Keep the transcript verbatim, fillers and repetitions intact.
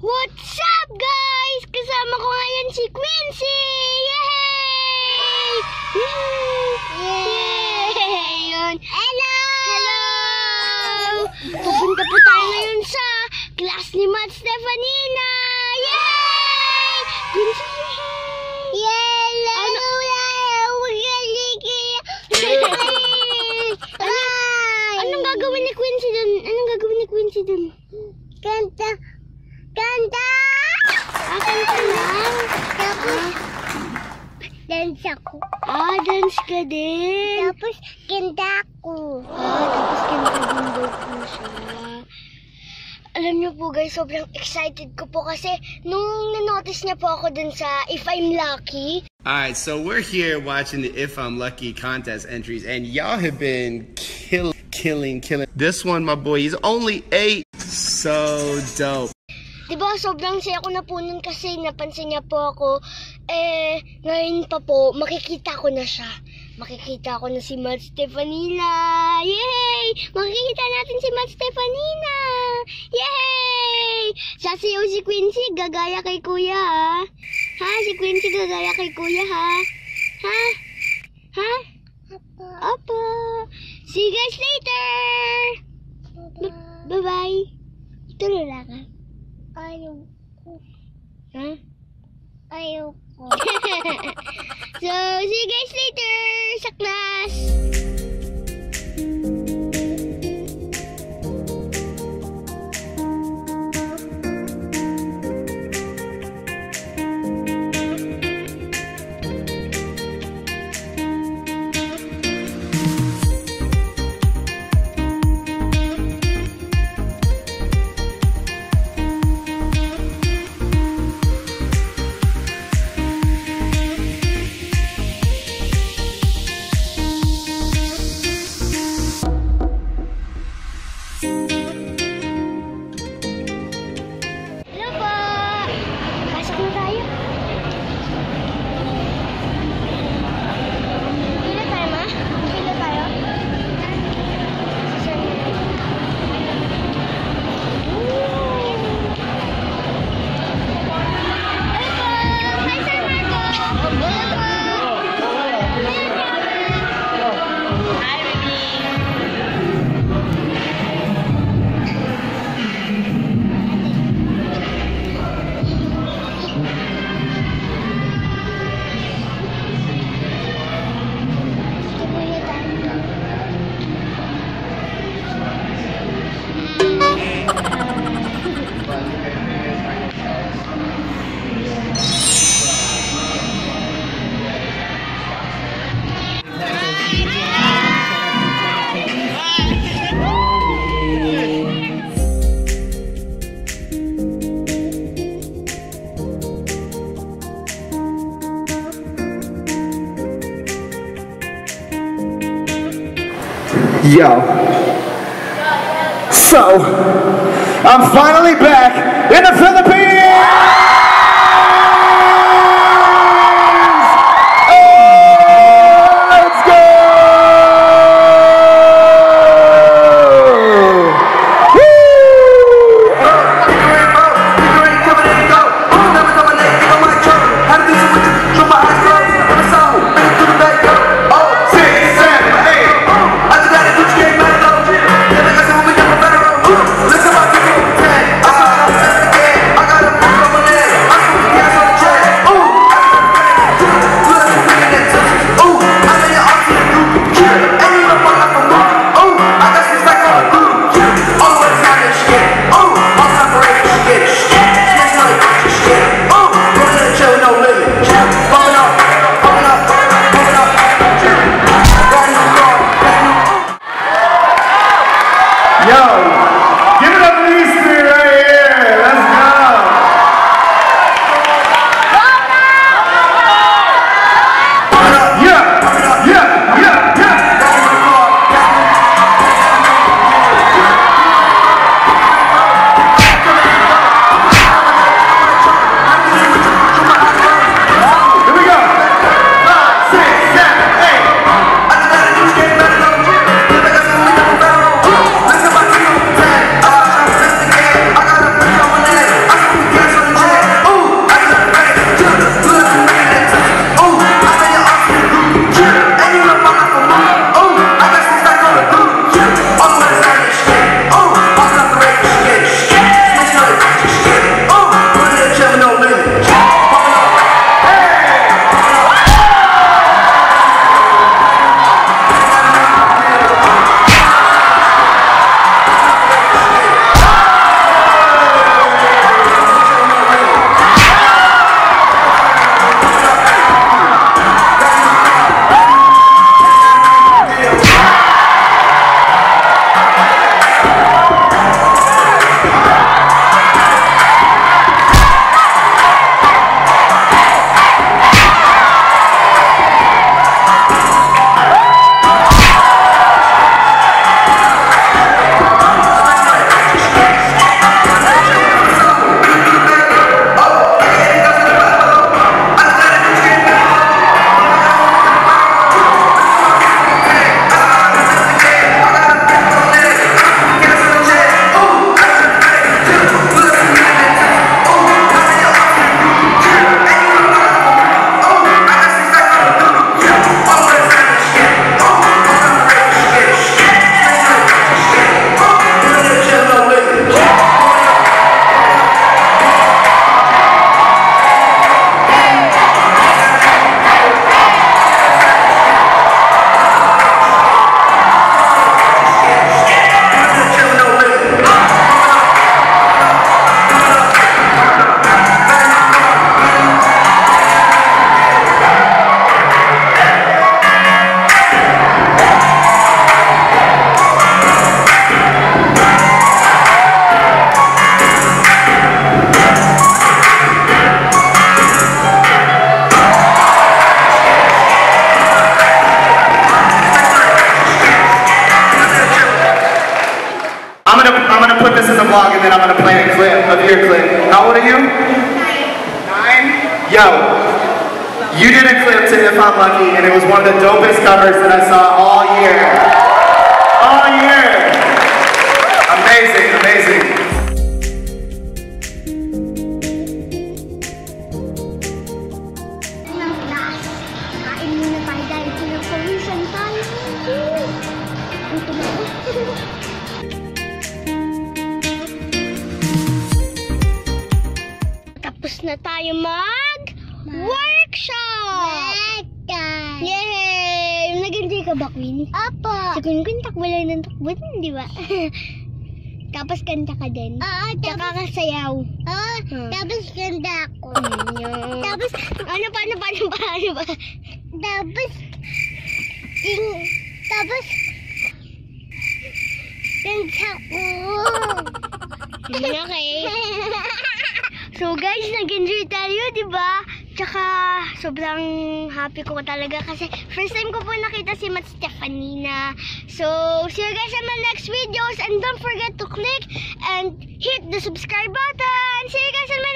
What's up, guys? Kasama ko ngayon si Quincy! Yay! Yay! Yay! Hello! Hello! Pupunta po tayo ngayon sa class ni Matt Stefanina! Yay! Quincy! Yay! Ano? Anong gagawin ni Quincy dun? Anong gagawin ni Quincy dun? Kanta! Kanta! Ah, kanta lang. Tapos, dance ako. Ah, dance ka din. Tapos, kanta ako. Ah, tapos kanta din daw po siya. Alam niyo po guys, sobrang excited ko po kasi nung nanotice niya po ako dun sa If I'm Lucky. Alright, so we're here watching the If I'm Lucky contest entries and y'all have been kill, killing, killing. This one, my boy, he's only eight. So dope. Diba, sobrang saya ko na po nun kasi napansin niya po ako. Eh, ngayon pa po, makikita ko na siya. Makikita ko na si Matt Stefanina. Yay! Makikita natin si Matt Stefanina. Yay! Sasayaw si Quincy, gagaya kay kuya, ha? Ha? Si Quincy gagaya kay kuya, ha? Ha? Ha? Opo. Opo. See you guys later! Bye-bye. Tulala ka? Ayaw ko. Ha? Ayaw ko. So, see you guys later sa class! Yo. So, I'm finally back in the Philippines! Oh, let's go! Let's go. then I'm gonna play a clip of your clip. How old are you? Nine. Yo, you did a clip to If I'm Lucky, and it was one of the dopest covers that I saw all year. All year. Amazing, amazing. Kain muna tayo dahil pinapawisan tayo. Ito na ako. Tapos na tayo mag workshop! Yay! Nag-enjoy ka ba, Queen? Opo! Si Queen Queen takbo lang ng takbo, di ba? Tapos kanta ka din. Oo, tsaka kasayaw. Oo, tapos kanta ako. Tapos, ano pa, ano pa, ano pa, ano pa? Tapos, yung, tapos, kanta ko. Okay. So guys, nag-enjoy tayo, di ba? Tsaka, sobrang happy ko talaga kasi first time ko po nakita si Mat Stefanina. So, see you guys in my next videos and don't forget to click and hit the subscribe button. See you guys in my